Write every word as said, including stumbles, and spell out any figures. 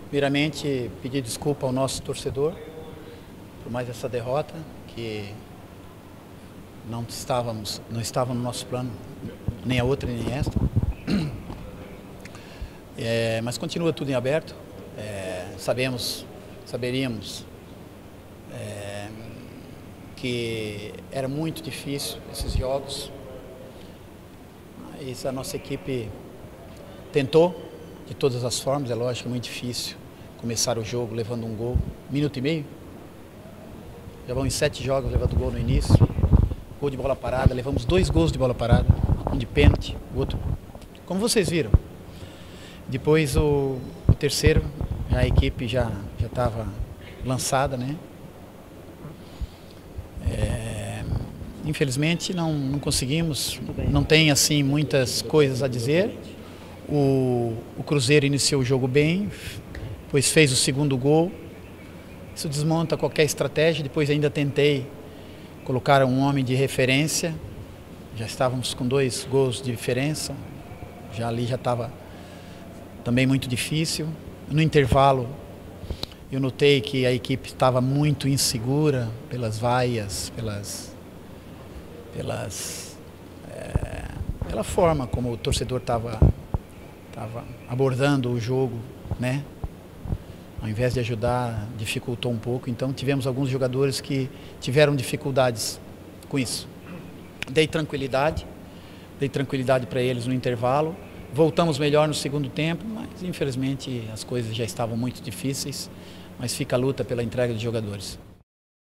Primeiramente, pedir desculpa ao nosso torcedor por mais essa derrota, que não estávamos, não estava no nosso plano, nem a outra nem esta. É, mas continua tudo em aberto. É, sabemos, saberíamos é, que era muito difícil esses jogos. Mas a nossa equipe tentou de todas as formas. É lógico, é muito difícil começar o jogo levando um gol, minuto e meio. Já vão em sete jogos levando gol no início. Gol de bola parada, levamos dois gols de bola parada, um de pênalti, o outro, como vocês viram. Depois o, o terceiro, a equipe já já estava lançada, né? É, infelizmente não, não conseguimos, não tem assim muitas coisas a dizer. O, o Cruzeiro iniciou o jogo bem, pois fez o segundo gol. Isso desmonta qualquer estratégia. Depois ainda tentei colocar um homem de referência. Já estávamos com dois gols de diferença. Já ali já estava também muito difícil. No intervalo eu notei que a equipe estava muito insegura pelas vaias, pelas, pelas, é, pela forma como o torcedor estava estava abordando o jogo, né? Ao invés de ajudar, dificultou um pouco. Então tivemos alguns jogadores que tiveram dificuldades com isso. Dei tranquilidade, dei tranquilidade para eles no intervalo. Voltamos melhor no segundo tempo, mas infelizmente as coisas já estavam muito difíceis. Mas fica a luta pela entrega de jogadores.